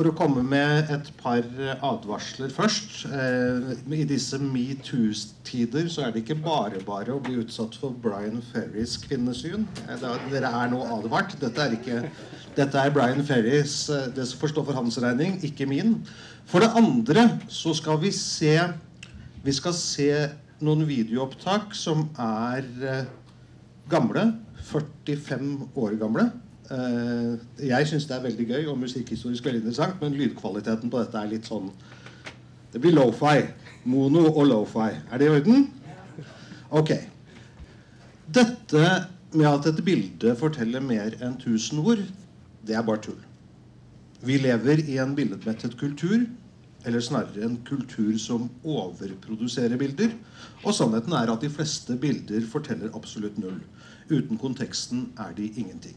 For å komme med et par advarsler først. I disse MeToo-tider så det ikke bare å bli utsatt for Brian Ferrys kvinnesyn. Dere nå advart. Dette Brian Ferrys, det får stå for hans regning, ikke min. For det andre så skal vi se noen videoopptak som gamle, 45 år gamle. Jeg synes det veldig gøy og musikkhistorisk veldig interessant, men lydkvaliteten på dette litt sånn, det blir lo-fi, mono og lo-fi. Det i orden? Ok. Dette med at et bilde forteller mer enn 1000 ord, det bare tull. Vi lever i en billedmettet kultur, eller snarere en kultur som overproduserer bilder, og sannheten at de fleste bilder forteller absolutt null. Uten konteksten de ingenting.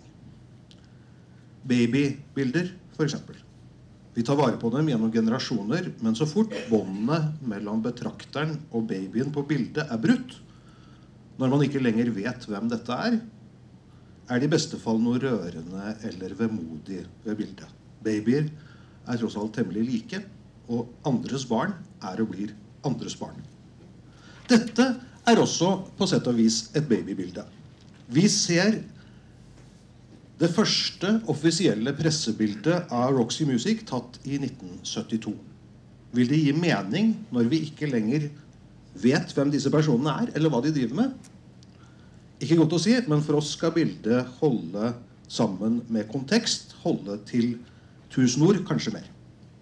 Babybilder, for eksempel. Vi tar vare på dem gjennom generasjoner, men så fort båndet mellom betrakteren og babyen på bildet brutt, når man ikke lenger vet hvem dette det i beste fall noe rørende eller vemodig ved bildet. Babyer tross alt temmelig like, og andres barn og blir andres barn. Dette også på sett og vis et babybilde. Vi ser det første offisielle pressebildet av Roxy Music tatt i 1972. Vil det gi mening når vi ikke lenger vet hvem disse personene eller hva de driver med? Ikke godt å si, men for oss skal bildet holde sammen med kontekst, holde til 1000 ord, kanskje mer.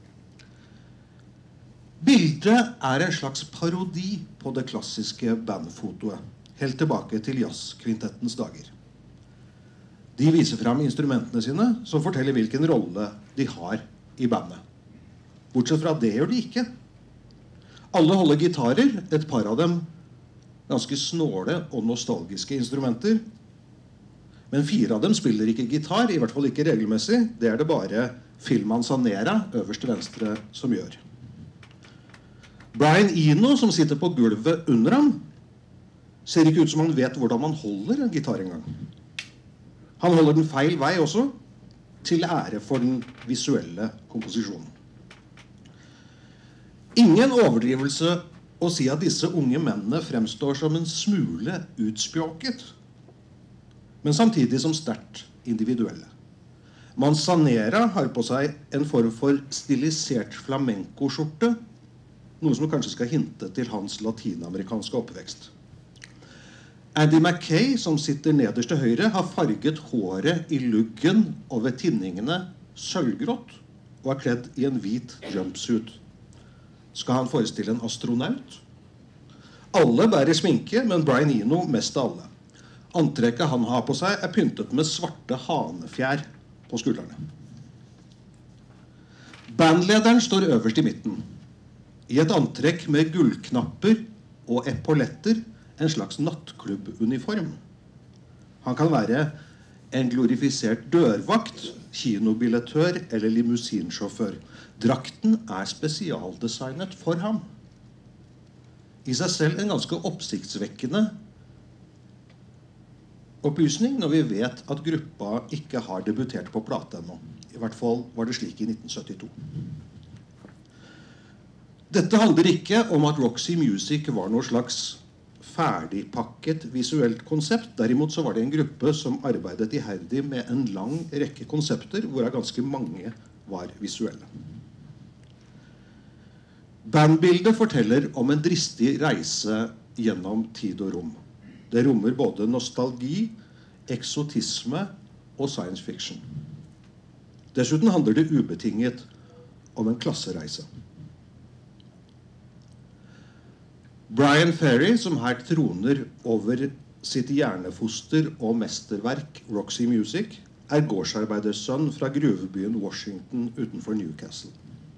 Bildet en slags parodi på det klassiske bandfotoet, helt tilbake til jazzkvintettens dager. De viser frem instrumentene sine, som forteller hvilken rolle de har i bandet. Bortsett fra det gjør de ikke. Alle holder gitarer, et par av dem ganske snåle og nostalgiske instrumenter. Men 4 av dem spiller ikke gitar, i hvert fall ikke regelmessig. Det det bare Phil Manzanera, øverst til venstre, som gjør. Brian Eno, som sitter på gulvet under ham, ser ikke ut som han vet hvordan man holder en gitar engang. Han holder den feil vei også, til ære for den visuelle komposisjonen. Ingen overdrivelse å si at disse unge mennene fremstår som en smule utspjåket, men samtidig som sterkt individuelle. Manzanera har på seg en form for stilisert flamenco-skjorte, noe som kanskje skal hinte til hans latinamerikanske oppvekst. Andy McKay, som sitter nederst til høyre, har farget håret i luggen og ved tinningene sølvgrått og kledd i en hvit jumpsuit. Skal han forestille en astronaut? Alle bærer sminke, men Brian Eno mest av alle. Antrekket han har på seg pyntet med svarte hanefjær på skuldrene. Bandlederen står øverst i midten, i et antrekk med gullknapper og epauletter, en slags nattklubbuniform. Han kan være en glorifisert dørvakt, kinobillettør eller limousinsjåfør. Drakten spesialdesignet for ham. I seg selv en ganske oppsiktsvekkende opplysning når vi vet at gruppa ikke har debutert på plate ennå. I hvert fall var det slik i 1972. Dette handler ikke om at Roxy Music var noe slags ferdigpakket visuelt konsept. Derimot så var det en gruppe som arbeidet iherdig med en lang rekke konsepter, hvorav ganske mange var visuelle. Bandbildet forteller om en dristig reise gjennom tid og rom. Det rommer både nostalgi, eksotisme og science fiction. Dessuten handler det ubetinget om en klassereise. Brian Ferry, som her troner over sitt hjernefoster og mesterverk Roxy Music, gårdsarbeidersønn fra gruvebyen Washington utenfor Newcastle.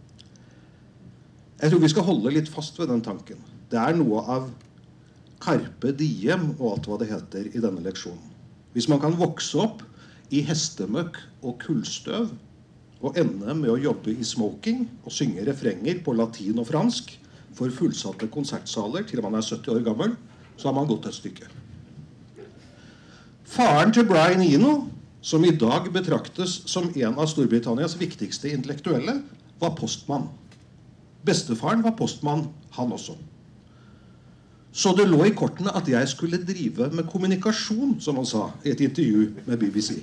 Jeg tror vi skal holde litt fast ved den tanken. Det noe av Carpe Diem og alt hva det heter i denne leksjonen. Hvis man kan vokse opp i hestemøkk og kullstøv, og ende med å jobbe i smoking og synge refrenger på latin og fransk, for fullsatte konsertsaler til man 70 år gammel, så har man gått et stykke. Faren til Brian Eno som i dag betraktes som en av Storbritannias viktigste intellektuelle, var postmann. Bestefaren var postmann, han også. Så det lå i kortene at jeg skulle drive med kommunikasjon, som han sa i et intervju med BBC.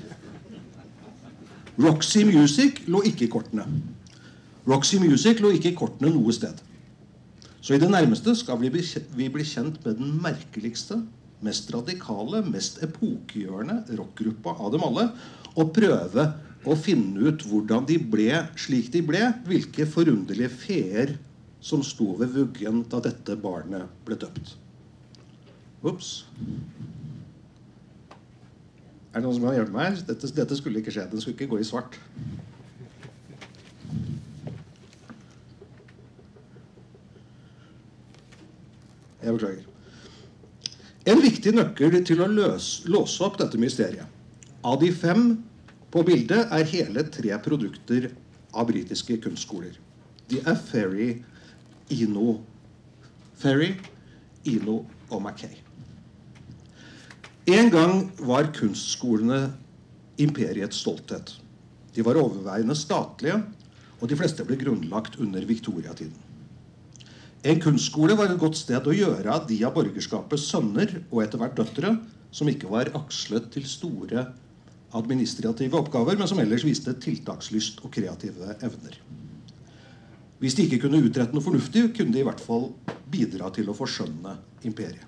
Roxy Music lå ikke i kortene. Roxy Music lå ikke i kortene noe sted. Så i det nærmeste skal vi bli kjent med den merkeligste, mest radikale, mest epokegjørende rockgruppa av dem alle, og prøve å finne ut hvordan de ble slik de ble, hvilke forunderlige feer som sto ved vuggen da dette barnet ble døpt. Ups. Er det noen som kan hjelpe meg? Dette skulle ikke skje. Den skulle ikke gå i svart. Jeg beklager. En viktig nøkkel til å låse opp dette mysteriet. Av de 5 på bildet er hele 3 produkter av britiske kunstskoler. De er Ferry, Eno og Mackay. En gang var kunstskolene imperiets stolthet. De var overveiende statlige, og de fleste ble grunnlagt under Victoria-tiden. En kunstskole var et godt sted å gjøre av de av borgerskapets sønner og etter hvert døtre som ikke var akslet til store administrative oppgaver, men som ellers viste tiltakslyst og kreative evner. Hvis de ikke kunne utrette noe fornuftig, kunne de i hvert fall bidra til å forskjønne imperiet.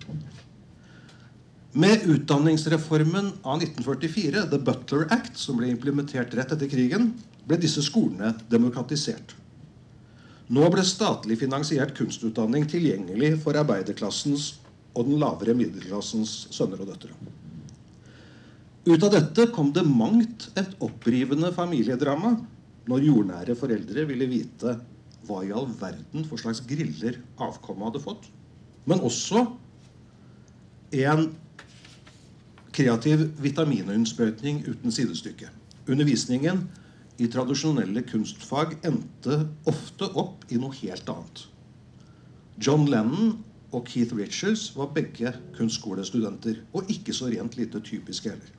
Med utdanningsreformen av 1944, The Butler Act, som ble implementert rett etter krigen, ble disse skolene demokratisert. Nå ble statlig finansiert kunstutdanning tilgjengelig for arbeiderklassens og den lavere middelklassens sønner og døtre. Ut av dette kom det mangt et opprivende familiedrama når jordnære foreldre ville vite hva i all verden for slags griller avkommet hadde fått, men også en kreativ vitamininnsprøytning uten sidestykke. Undervisningen i tradisjonelle kunstfag endte ofte opp i noe helt annet. John Lennon og Keith Richards var begge kunstskolestudenter, og ikke så rent lite typiske heller.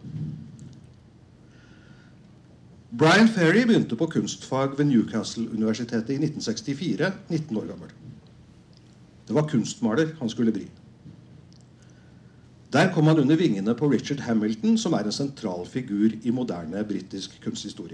Brian Ferry begynte på kunstfag ved Newcastle-universitetet i 1964, 19 år gammel. Det var kunstmaler han skulle bli. Der kom han under vingene på Richard Hamilton, som er en sentral figur i moderne britisk kunsthistorie.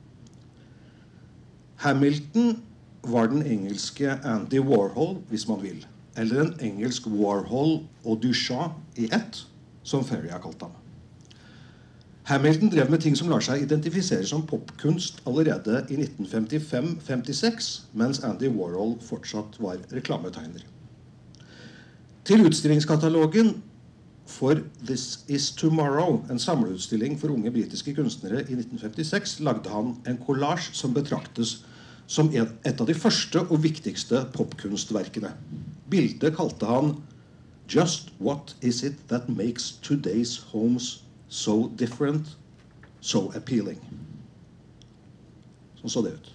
Hamilton var den engelske Andy Warhol, hvis man vil, eller en engelsk Warhol og Duchamp i ett, som Ferry har kalt ham. Hamilton drev med ting som lar seg identifisere som popkunst allerede i 1955-56, mens Andy Warhol fortsatt var reklametegner. Til utstillingskatalogen for This Is Tomorrow, en samleutstilling for unge britiske kunstnere i 1956, lagde han en collage som betraktes som et av de første og viktigste popkunstverkene. Bildet kalte han Just What Is It That Makes Today's Homes So Different, So Appealing. Sånn så det ut.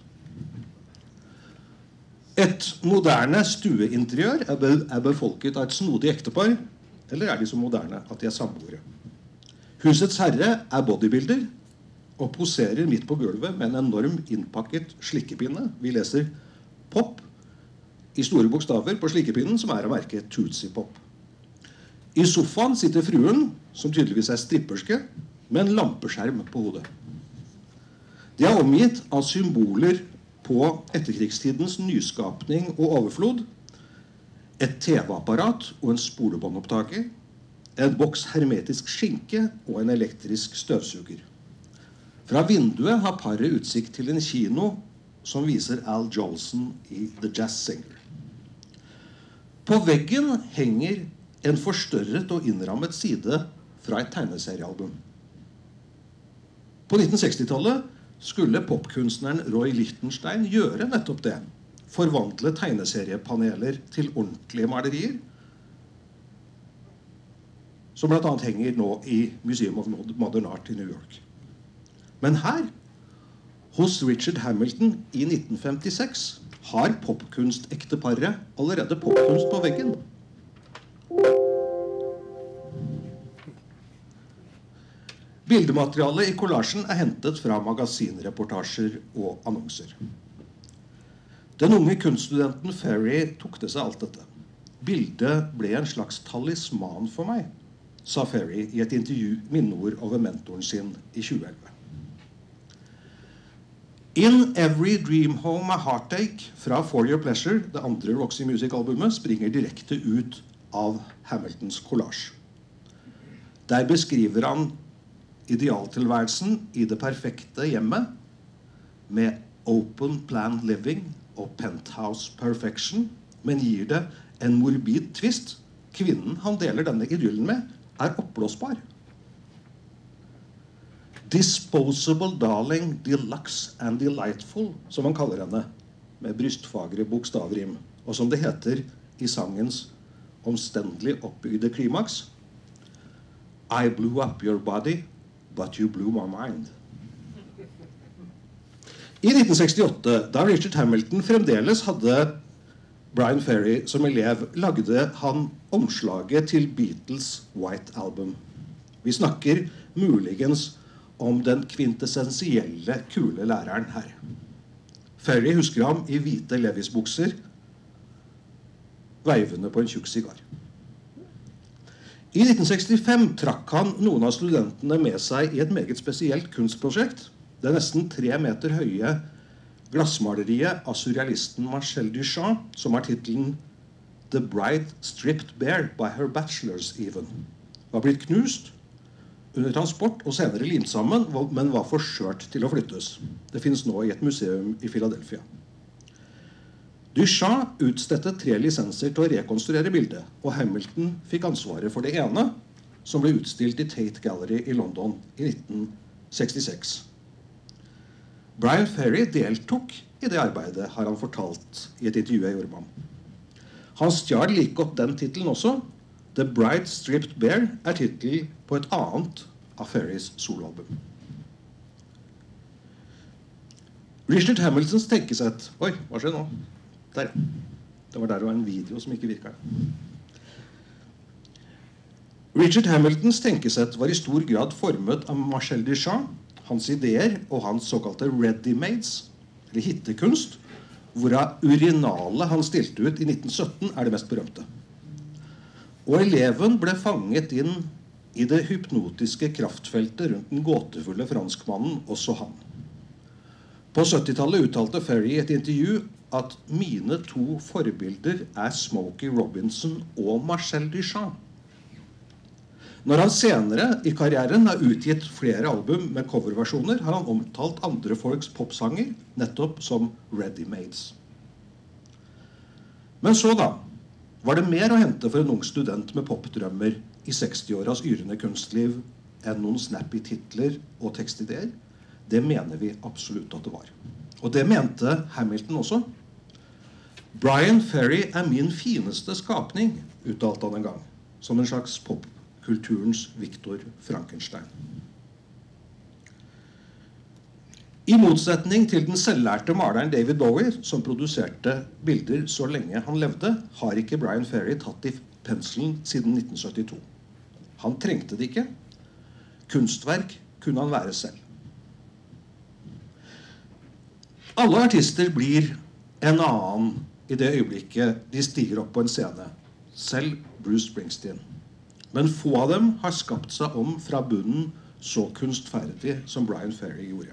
Et moderne stueinteriør er befolket av et snodig ektepar, eller er de så moderne at de er samboere? Husets herre er bodybuilder og poserer midt på gulvet med en enorm innpakket slikkepinne. Vi leser pop i store bokstaver på slikkepinnen, som er å merke Tootsie Pop. I sofaen sitter fruen, som tydeligvis er stripperske, med en lampeskjerm på hodet. De er omgitt av symboler på etterkrigstidens nyskapning og overflod, et TV-apparat og en spolebåndopptaker, en boks hermetisk skinke og en elektrisk støvsuger. Fra vinduet har paret utsikt til en kino som viser Al Jolson i The Jazz Singer. På veggen henger en forstørret og innrammet side fra et tegneseriealbum. På 1960-tallet skulle popkunstneren Roy Lichtenstein gjøre nettopp det. Forvandle tegneseriepaneler til ordentlige malerier, som blant annet henger nå i Museum of Modern Art i New York. Men her, hos Richard Hamilton i 1956, har popkunstekteparet allerede popkunst på veggen. Bildematerialet i kollasjen hentet fra magasinreportasjer og annonser. Den unge kunststudenten Ferry tok til seg alt dette. Bildet ble en slags talisman for meg, sa Ferry i et intervju minneord over mentoren sin i 2011. In Every Dream Home a Heartache fra For Your Pleasure, det andre Roxy Music-albumet, springer direkte ut av Hamiltons collage. Der beskriver han idealtilværelsen i det perfekte hjemmet med open plan living og penthouse perfection, men gir det en morbid twist. Kvinnen han deler denne idyllen med oppblåsbar. Disposable darling, deluxe and delightful, som han kaller henne, med brystfagre bokstavrim, og som det heter i sangens omstendelig oppbygde klimaks. I blew up your body, but you blew my mind. I 1968, da Richard Hamilton fremdeles hadde Brian Ferry som elev, lagde han omslaget til Beatles' White Album. Vi snakker muligens om den kvintessensielle kule læreren her. Ferry husker ham i hvite Levis-bukser, veivende på en tjukk sigar. I 1965 trakk han noen av studentene med seg i et meget spesielt kunstprosjekt. Det nesten 3 meter høye glassmaleriet av surrealisten Marcel Duchamp, som har titelen The Bride Stripped Bare by Her Bachelor's Even, var blitt knust under transport og senere limt sammen, men var for skjørt til å flyttes. Det finnes nå i et museum i Philadelphia. Duchamp utstedte 3 lisenser til å rekonstruere bildet, og Hamilton fikk ansvaret for det ene, som ble utstilt i Tate Gallery i London i 1966. Brian Ferry deltok i det arbeidet, har han fortalt i et intervju jeg gjorde med ham. Han stjal like godt den titelen også. The Bride Stripped Bare er titel på et annet av Ferrys soloalbum. Richard Hamiltons tenkesett. Oi, hva skjer nå? Der. Det var der det var en video som ikke virket. Richard Hamiltons tenkesett var i stor grad formet av Marcel Duchamp, hans ideer og hans såkalte ready-mades, eller hittekunst, hvorav urinalet han stilte ut i 1917 er det mest berømte. Og eleven ble fanget inn i det hypnotiske kraftfeltet rundt den gåtefulle franskmannen, også han. På 70-tallet uttalte Ferry i et intervju at mine 2 forbilder er Smokey Robinson og Marcel Duchamp. Når han senere i karrieren har utgitt flere album med coverversjoner, har han omtalt andre folks popsanger nettopp som ready-mades. Men så da, var det mer å hente for en ung student med popdrømmer i 60-åras yrende kunstliv enn noen snappy titler og tekstideer? Det mener vi absolutt at det var. Og det mente Hamilton også. Brian Ferry er min fineste skapning, uttalte han en gang, som en slags popkulturens Victor Frankenstein. I motsetning til den selvlærte maleren David Bowie, som produserte bilder så lenge han levde, har ikke Brian Ferry tatt i penselen siden 1972. Han trengte det ikke. Kunstverk kunne han være selv. Alle artister blir en annen i det øyeblikket de stiger opp på en scene. Selv Bruce Springsteen. Men få av dem har skapt seg om fra bunnen så kunstferdig som Brian Ferry gjorde.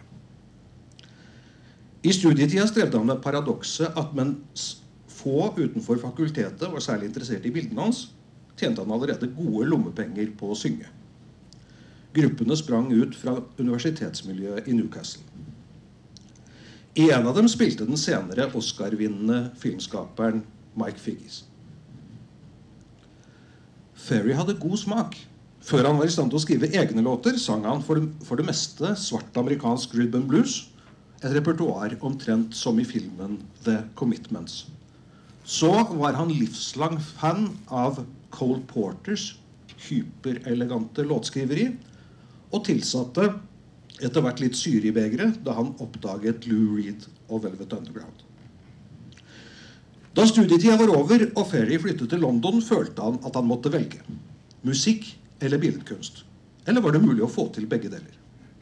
I studietida strevde han med paradokset at mens få utenfor fakultetet var særlig interessert i bildene hans, tjente han allerede gode lommepenger på å synge. Gruppene sprang ut fra universitetsmiljøet i Newcastle. En av dem spilte den senere Oscar-vinnende filmskaperen Mike Figgis. Ferry hadde god smak. Før han var i stand til å skrive egne låter, sang han for det meste svart amerikansk rhythm and blues, et repertoar omtrent som i filmen The Commitments. Så var han livslang fan av Cole Porters hyperelegante låtskriveri, og tilsatte etter hvert litt syre i begeret da han oppdaget Lou Reed og Velvet Underground. Da studietida var over og Ferry flyttet til London, følte han at han måtte velge musikk eller billedkunst. Eller var det mulig å få til begge deler?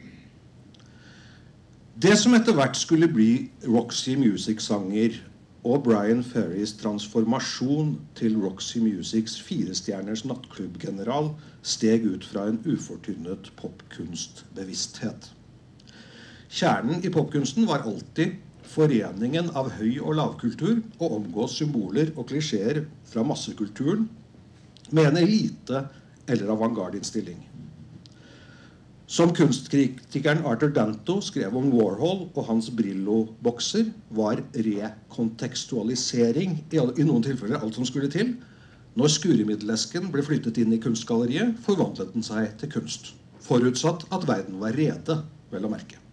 Det som etter hvert skulle bli Roxy Music-sanger og Brian Ferrys transformasjon til Roxy Musics 4-stjerners nattklubbgeneral steg ut fra en ufortynnet popkunstbevissthet. Kjernen i popkunsten var alltid foreningen av høy- og lavkultur og omgås symboler og klisjeer fra massekulturen med en elite eller avantgarde-innstilling. Som kunstkritikeren Arthur Danto skrev om Warhol og hans Brillo-bokser, var rekontekstualisering i noen tilfeller alt som skulle til. Når skuremiddelsken ble flyttet inn i kunstgalleriet, forvandlet den seg til kunst. Forutsatt at verden var rede, vel å merke.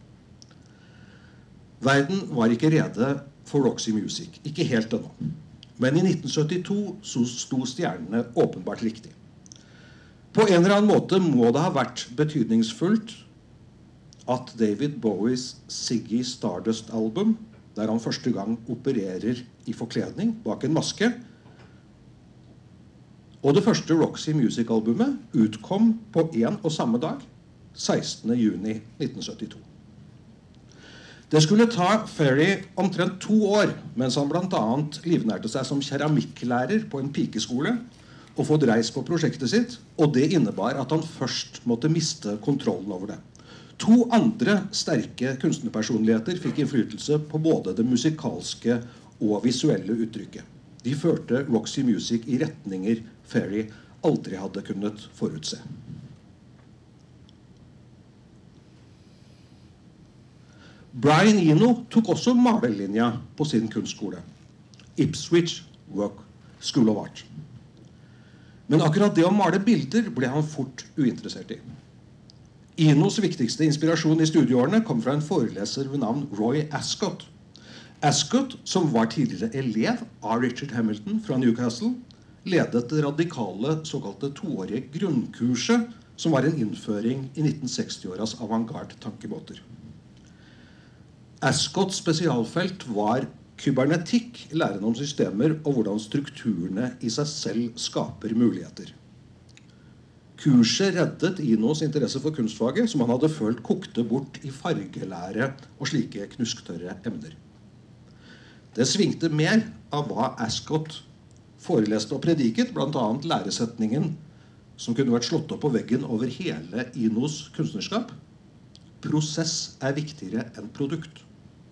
Verden var ikke rede for Roxy Music, ikke helt ennå. Men i 1972 så sto stjernene åpenbart riktig. På en eller annen måte må det ha vært betydningsfullt at David Bowies Ziggy Stardust-album, der han første gang opererer i forkledning bak en maske, og det første Roxy Music-albumet utkom på en og samme dag, 16. juni 1972. Det skulle ta Ferry omtrent 2 år, mens han blant annet livnærte seg som keramikklærer på en pikeskole, og få dreis på prosjektet sitt, og det innebar at han først måtte miste kontrollen over det. 2 andre sterke kunstnerpersonligheter fikk innflytelse på både det musikalske og visuelle uttrykket. De førte Roxy Music i retninger Ferry aldri hadde kunnet forutse. Brian Eno tok også malerlinja på sin kunstskole, Ipswich School of Art. Men akkurat det å male bilder ble han fort uinteressert i. Enos viktigste inspirasjon i studieårene kom fra en foreleser ved navn Roy Ascott. Ascott, som var tidligere elev av Richard Hamilton fra Newcastle, ledet det radikale såkalte 2-årige grunnkurset, som var en innføring i 1960-åras avantgarde-tankemåter. Ascotts spesialfelt var kybernetikk, læren om systemer og hvordan strukturene i seg selv skaper muligheter. Kurset reddet Enos interesse for kunstfaget, som han hadde følt kokte bort i fargelære og slike knusktørre emner. Det svingte mer av hva Ascott foreleste og prediket, blant annet læresetningen som kunne vært slått opp på veggen over hele Enos kunstnerskap. Prosess er viktigere enn produkt.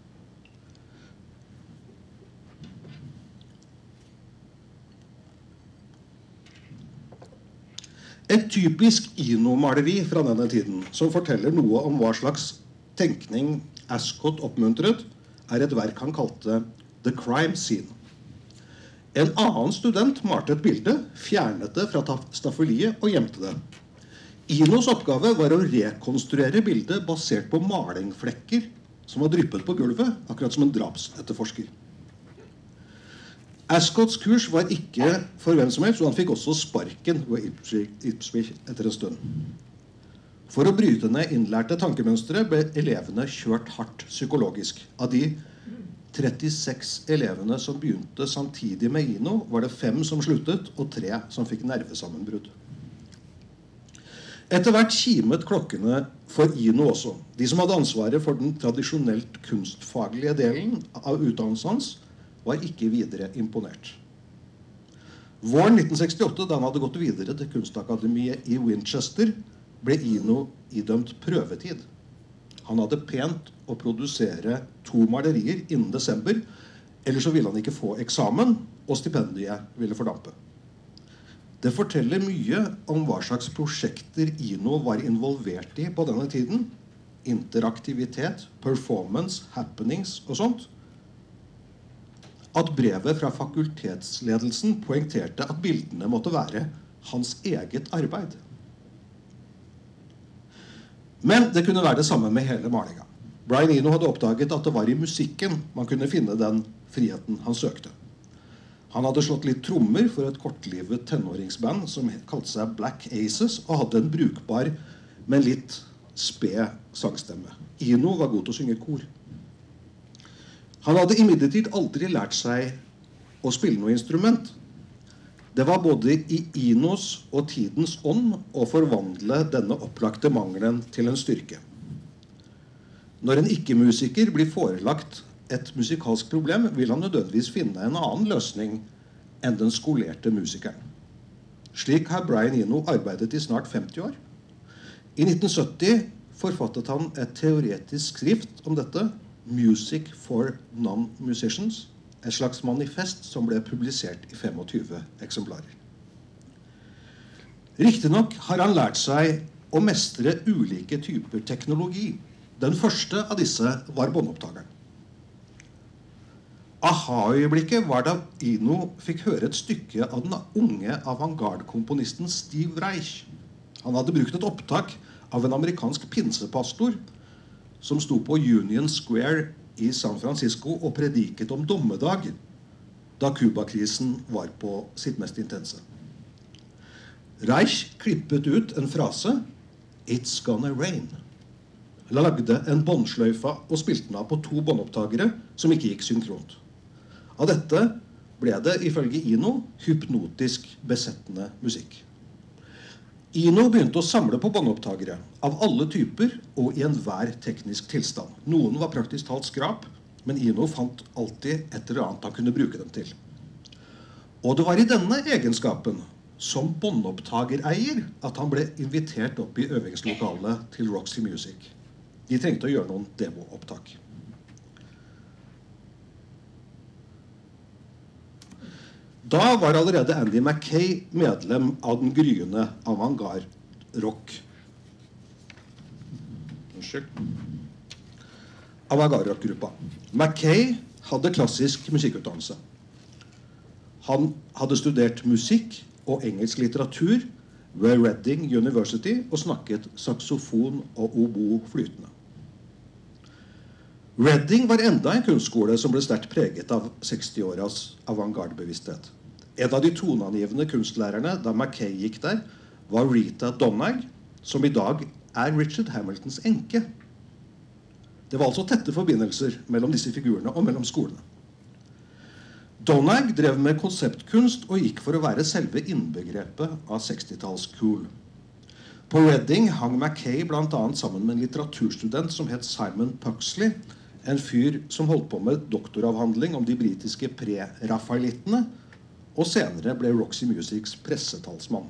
Et typisk Eno-maleri fra denne tiden, som forteller noe om hva slags tenkning Ascott oppmuntret, er et verk han kalte The Crime Scene. En annen student malte et bilde, fjernet det fra staffeliet og gjemte det. Enos oppgave var å rekonstruere bildet basert på malingflekker som var dryppet på gulvet, akkurat som en drapsetterforsker. Ascotts kurs var ikke for hvem som helst, og han fikk også sparken ved Ipswich etter en stund. For å bryte ned innlærte tankemønstre ble elevene kjørt hardt psykologisk. Av de 36 elevene som begynte samtidig med Eno, var det 5 som sluttet, og 3 som fikk nervesammenbrudd. Etter hvert kimet klokkene for Eno også. De som hadde ansvaret for den tradisjonelt kunstfaglige delen av utdannelsen hans, var ikke videre imponert. Våren 1968, da han hadde gått videre til kunstakademiet i Winchester, ble Eno idømt prøvetid. Han hadde pent å produsere 2 malerier innen desember, ellers så ville han ikke få eksamen, og stipendiet ville fordampe. Det forteller mye om hva slags prosjekter Eno var involvert i på denne tiden. Interaktivitet, performance, happenings og sånt. At brevet fra fakultetsledelsen poengterte at bildene måtte være hans eget arbeid. Men det kunne være det samme med hele malinga. Brian Eno hadde oppdaget at det var i musikken man kunne finne den friheten han søkte. Han hadde slått litt trommer for et kortlivet tenåringsband som kalte seg Black Aces, og hadde en brukbar, men litt sped sangstemme. Eno var god til å synge kor. Han hadde imidlertid aldri lært seg å spille noe instrument. Det var både i Inos og tidens ånd å forvandle denne opplagte mangelen til en styrke. Når en ikke-musiker blir forelagt et musikalsk problem, vil han nødvendigvis finne en annen løsning enn den skolerte musikeren. Slik har Brian Eno arbeidet i snart 50 år. I 1970 forfattet han et teoretisk skrift om dette, Music for Non-Musicians, et slags manifest som ble publisert i 25 eksemplarer. Riktignok har han lært seg å mestre ulike typer teknologi. Den første av disse var båndopptakeren. Aha-øyeblikket var da Eno fikk høre et stykke av den unge avantgarde-komponisten Steve Reich. Han hadde brukt et opptak av en amerikansk pinsepastor som sto på Union Square i San Francisco og prediket om dommedag da Kuba-krisen var på sitt mest intense. Reich klippet ut en frase «It's gonna rain». Lagde en båndsløyfa og spilte den av på 2 båndopptagere som ikke gikk synkront. Av dette ble det, ifølge Eno, hypnotisk besettende musikk. Eno begynte å samle på båndopptagere av alle typer og i enhver teknisk tilstand. Noen var praktisk talt skrap, men Eno fant alltid et eller annet han kunne bruke dem til. Og det var i denne egenskapen, som båndopptagereier, at han ble invitert opp i øvingslokalet til Roxy Music. De trengte å gjøre noen demoopptak. Da var allerede Andy Mackay medlem av den gryende avantgarde-rock. Avantgarde-rock-gruppa. Mackay hadde klassisk musikkutdannelse. Han hadde studert musikk og engelsk litteratur ved Reading University og snakket saksofon og obo flytende. Reading var enda en kunstskole som ble sterkt preget av 60-åras avantgarde-bevissthet. En av de toneangivende kunstlærerne da Mackay gikk der, var Rita Donagh, som i dag er Richard Hamiltons enke. Det var altså tette forbindelser mellom disse figurene og mellom skolene. Donagh drev med konseptkunst og gikk for å være selve innbegrepet av 60-talls cool. På Reading hang Mackay blant annet sammen med en litteraturstudent som het Simon Puxley, en fyr som holdt på med doktoravhandling om de britiske pre-Raphaelittene, og senere ble Roxy Musics pressetalsmann.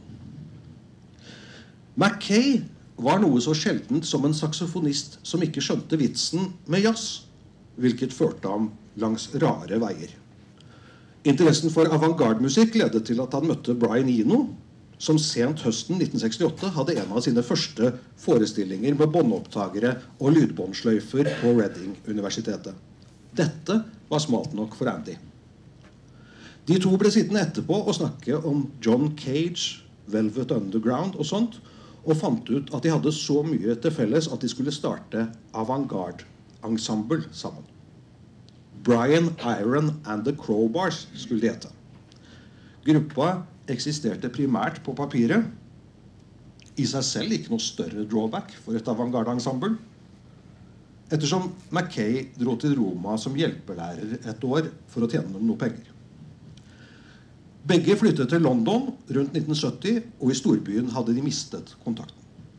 Mackay var noe så sjeldent som en saksofonist som ikke skjønte vitsen med jazz, hvilket førte ham langs rare veier. Interessen for avantgarde-musikk ledet til at han møtte Brian Eno, som sent høsten 1968 hadde en av sine første forestillinger med båndopptagere og lydbåndsløyfer på Reading-universitetet. Dette var smalt nok for Andy. De to ble sittende etterpå og snakke om John Cage, Velvet Underground og sånt, og fant ut at de hadde så mye til felles at de skulle starte avantgarde-ensemble sammen. Brian Iron and the Crowbars skulle de hete. Gruppa eksisterte primært på papiret. I seg selv ikke noe større drawback for et avantgarde-ensemble. Ettersom Mackay dro til Roma som hjelpelærer et år for å tjene noe penger. Begge flyttet til London rundt 1970, og i storbyen hadde de mistet kontakten.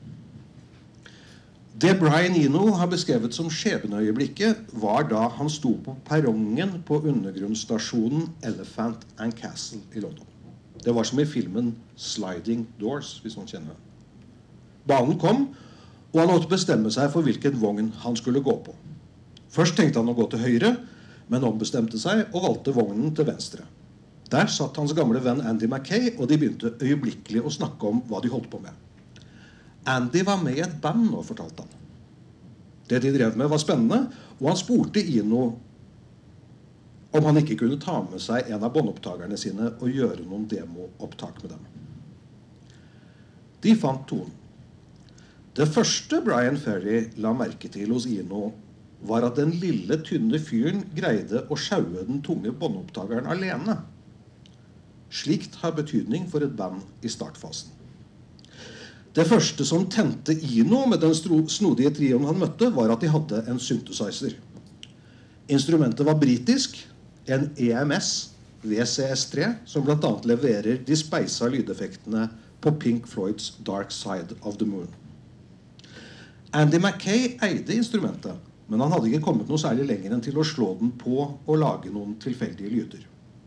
Det Brian Eno har beskrevet som skjebneøyeblikket var da han sto på perrongen på undergrunnsstasjonen Elephant and Castle i London. Det var som i filmen Sliding Doors, hvis noen kjenner den. Banen kom, og han måtte bestemme seg for hvilken vogn han skulle gå på. Først tenkte han å gå til høyre, men ombestemte seg og valgte vognen til venstre. Der satt hans gamle venn Andy Mackay, og de begynte øyeblikkelig å snakke om hva de holdt på med. Andy var med i et band nå, fortalte han. Det de drev med var spennende, og han spurte Eno om han ikke kunne ta med seg en av båndopptagerne sine og gjøre noen demoopptak med dem. De fant tonen. Det første Brian Ferry la merke til hos Eno var at den lille, tynne fyren greide å sjaue den tunge båndopptageren alene. Slikt har betydning for et band i startfasen. Det første som tente Eno med den snodige trioen han møtte, var at de hadde en synthesizer. Instrumentet var britisk, en EMS, VCS3, som blant annet leverer de speisa lydeffektene på Pink Floyds Dark Side of the Moon. Andy Mackay eide instrumentet, men han hadde ikke kommet noe særlig lenger enn til å slå den på og lage noen tilfeldige lyder.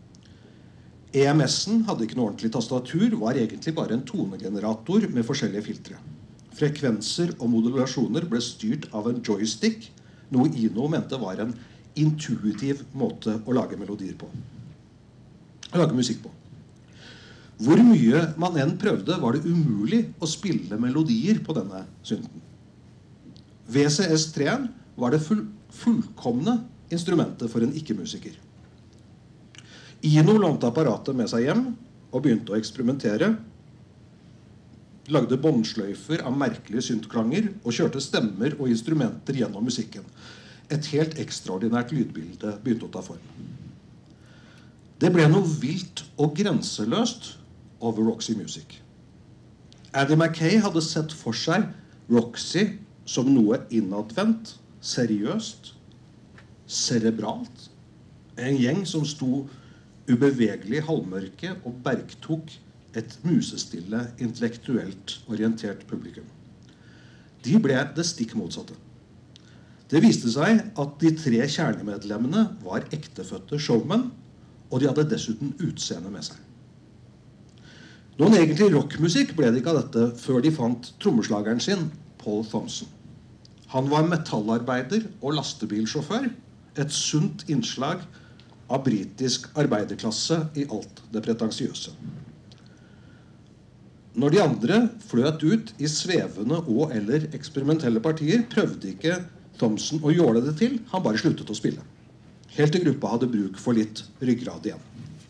EMS-en hadde ikke noe ordentlig tastatur, var egentlig bare en tonegenerator med forskjellige filtre. Frekvenser og modulasjoner ble styrt av en joystick, noe Eno mente var en intuitiv måte å lage melodier på. Å lage musikk på. Hvor mye man enn prøvde, var det umulig å spille melodier på denne synten. VCS3 var det fullkomne instrumentet for en ikke-musiker. Eno lånte apparatet med seg hjem og begynte å eksperimentere. Lagde båndsløyfer av merkelige syntklanger og kjørte stemmer og instrumenter gjennom musikken. Et helt ekstraordinært lydbilde begynte å ta form. Det ble noe vilt og grenseløst over Roxy Music. Andy Mackay hadde sett for seg Roxy som noe innadvendt, seriøst, cerebralt. En gjeng som sto ubevegelig i halvmørke og bergtok et musestille, intellektuelt orientert publikum. De ble det stikk motsatte. Det viste seg at de 3 kjernemedlemmene var ektefødte showmenn, og de hadde dessuten utseende med seg. Noen egentlig rockmusikk ble det ikke av dette før de fant trommeslageren sin, Paul Thompson. Han var metallarbeider og lastebilsjåfør, et sunt innslag av britisk arbeiderklasse i alt det pretensiøse. Når de andre fløt ut i svevende og eller eksperimentelle partier, prøvde ikke Thompson å gjøre det til, han bare sluttet å spille. Helt til gruppa hadde bruk for litt ryggrad igjen.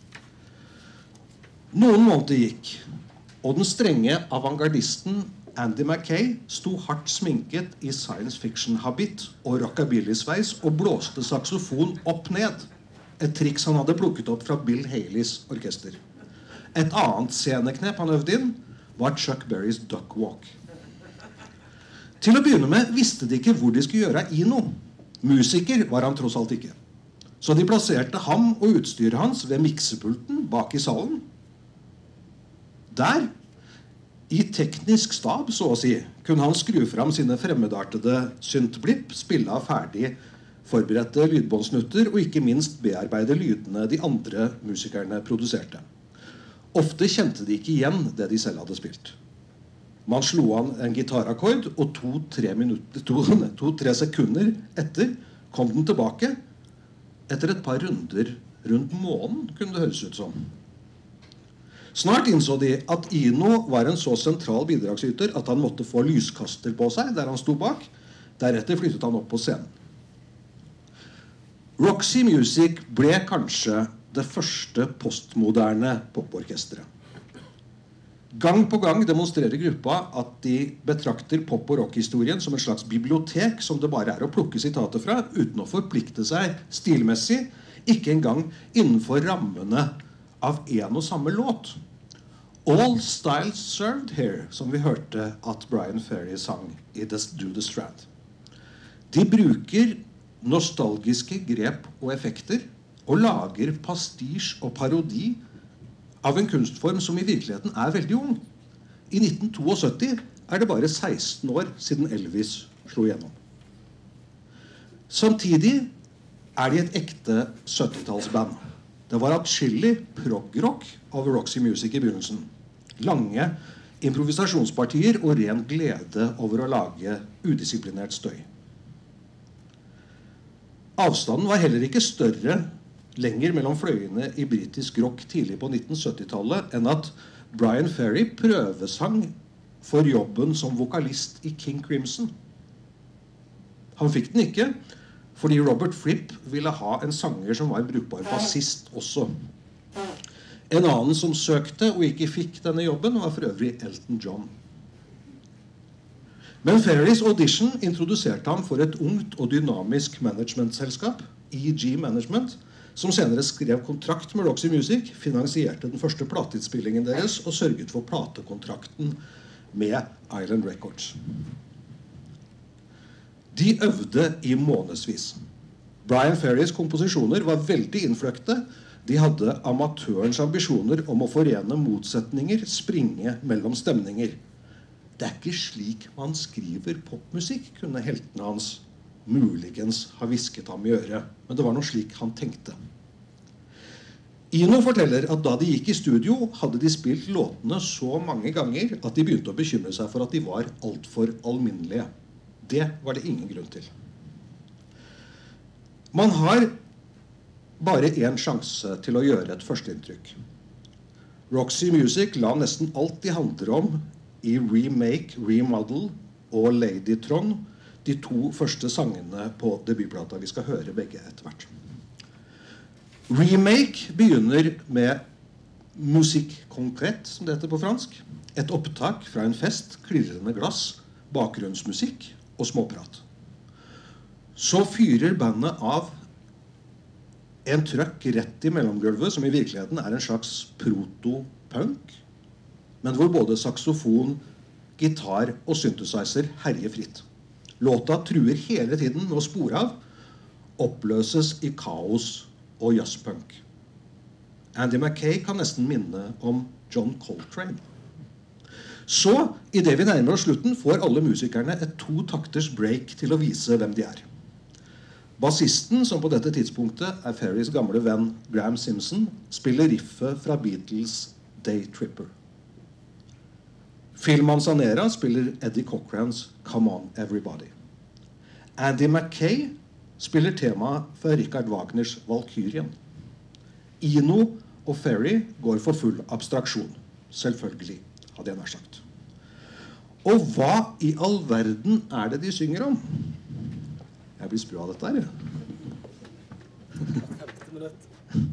Noen måneder gikk, og den strenge avantgardisten Andy Mackay sto hardt sminket i science fiction-habit og rockabilly-sveis og blåste saksofon opp ned. Et triks han hadde plukket opp fra Bill Haleys orkester. Et annet sceneknep han øvde inn var Chuck Berrys Duck Walk. Til å begynne med visste de ikke hvor de skulle gjøre av Eno. Musiker var han tross alt ikke. Så de plasserte ham og utstyret hans ved miksepulten bak i salen. Der, i teknisk stab, så å si, kunne han skru fram sine fremmedartede syntblipp, spille av ferdig forberedte lydbåndsnutter og ikke minst bearbeide lydene de andre musikerne produserte. Ofte kjente de ikke igjen det de selv hadde spilt. Man slo an en gitarakkord, og 2-3 sekunder etter kom den tilbake. Etter et par runder rundt månen, kunne det høres ut som. Snart innså de at Eno var en så sentral bidragsyter at han måtte få lyskaster på seg der han sto bak. Deretter flyttet han opp på scenen. Roxy Music ble kanskje det første postmoderne poporkestret. Gang på gang demonstrerer gruppa at de betrakter pop- og rockhistorien som en slags bibliotek som det bare er å plukke sitater fra, uten å forplikte seg stilmessig, ikke engang innenfor rammene av en og samme låt. All styles served here, som vi hørte at Brian Ferry sang i Do the Strand. De bruker nostalgiske grep og effekter, og lager pastisj og parodi av en kunstform som i virkeligheten er veldig ung. I 1972 er det bare 16 år siden Elvis slo gjennom. Samtidig er de et ekte 70-tallsband. Det var atskillig prog-rock over Roxy Music i begynnelsen. Lange improvisasjonspartier og ren glede over å lage udisiplinert støy. Avstanden var heller ikke større lenger mellom fløyene i britisk rock tidlig på 1970-tallet enn at Brian Ferry prøvesang for jobben som vokalist i King Crimson. Han fikk den ikke, fordi Robert Fripp ville ha en sanger som var brukbar bassist også. En annen som søkte og ikke fikk denne jobben var for øvrig Elton John. Men Ferrys audition introduserte ham for et ungt og dynamisk managementselskap, EG Management, som senere skrev kontrakt med Roxy Music, finansierte den første plateinnspillingen deres og sørget for platekontrakten med Island Records. De øvde i månedsvis. Brian Ferrys komposisjoner var veldig innfløkte, De hadde amatørens ambisjoner om å forene motsetninger, springe mellom stemninger. Det ikke slik man skriver popmusikk, kunne heltene hans muligens ha hvisket ham i øret. Men det var noe slik han tenkte. Eno forteller at da de gikk i studio, hadde de spilt låtene så mange ganger at de begynte å bekymre seg for at de var alt for alminnelige. Det var det ingen grunn til. Man har bare en sjanse til å gjøre et førsteinntrykk. Roxy Music la nesten alt de handler om i Remake, Remodel og Ladytron, de to første sangene på debutplata. Vi skal høre begge etter hvert. Remake begynner med musikk konkret, som det heter på fransk. Et opptak fra en fest, klirrende glass, bakgrunnsmusikk og småprat. Så fyrer bandet av en trøkk rett i mellomgulvet, som i virkeligheten en slags proto-punk, men hvor både saksofon, gitar og synthesizer herjer fritt. Låta truer hele tiden med å spore av, oppløses i kaos og jazzpunk. Andy Mackay kan nesten minne om John Coltrane. Så, i det vi nærmer oss slutten, får alle musikerne et 2 takters break til å vise hvem de er. Bassisten, som på dette tidspunktet Ferrys gamle venn Graham Simpson, spiller riffet fra Beatles' Day Tripper. Phil Manzanera spiller Eddie Cochrans Come On Everybody. Andy Mackay spiller temaet fra Richard Wagners Valkyrien. Eno og Ferry går for full abstraksjon. Selvfølgelig, hadde jeg nær sagt. Og hva i all verden det de synger om? Jeg blir spru av dette her. 15 minutter.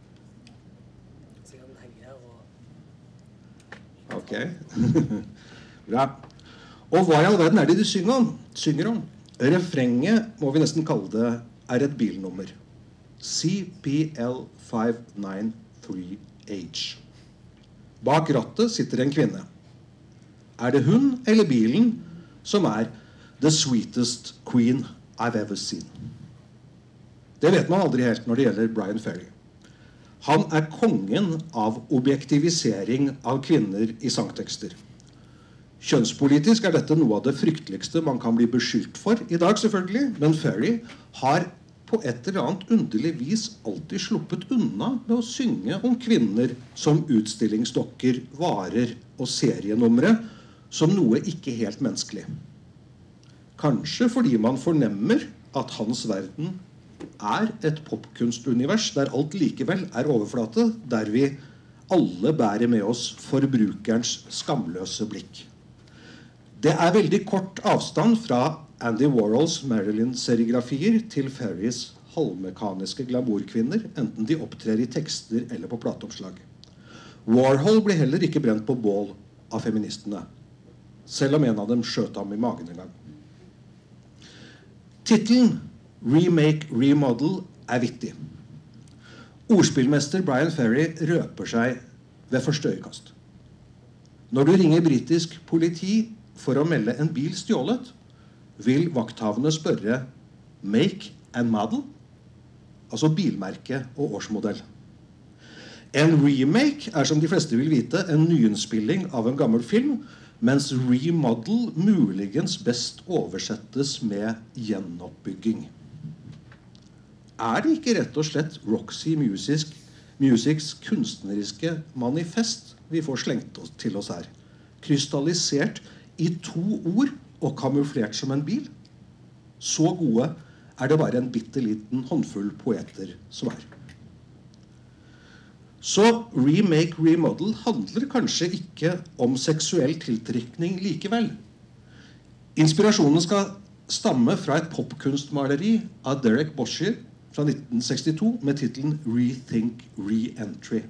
Så kan den henge her og... Ok. Bra. Og hva i all verden det de synger om? Refrenget, må vi nesten kalle det, et bilnummer. CPL 593H. Bak rattet sitter en kvinne. Det hun eller bilen som the sweetest queen I've ever seen? Det vet man aldri helt når det gjelder Bryan Ferry. Han kongen av objektivisering av kvinner i sangtekster. Kjønnspolitisk dette noe av det frykteligste man kan bli beskyldt for i dag, selvfølgelig, men Ferry har på et eller annet underlig vis alltid sluppet unna med å synge om kvinner som utstillingsdokker, varer og serienumre som noe ikke helt menneskelig. Kanskje fordi man fornemmer at hans verden et popkunstunivers der alt likevel overflate, der vi alle bærer med oss forbrukerens skamløse blikk. Det veldig kort avstand fra Andy Warhols Marilyn-serigrafier til Ferrys halvmekaniske glamourkvinner, enten de opptrer i tekster eller på plateoppslag. Warhol ble heller ikke brent på bål av feministene, selv om en av dem skjøt ham i magen en gang. Titlen Remake, Remodel vittig. Ordspillmester Bryan Ferry røper seg ved første øyekast. Når du ringer britisk politi for å melde en bil stjålet, vil vakthavende spørre make and model, altså bilmerke og årsmodell. En remake som de fleste vil vite, en nyinnspilling av en gammel film, mens remodel muligens best oversettes med gjenoppbygging. Det ikke rett og slett Roxy Musics kunstneriske manifest vi får slengt til oss her, krystallisert i 2 ord og kamuflert som en bil? Så gode det bare en bitteliten håndfull poeter som Så Remake, Remodel handler kanskje ikke om seksuell tiltrekning likevel. Inspirasjonen skal stamme fra et popkunstmaleri av Derek Boshier fra 1962 med titelen Rethink Re-Entry.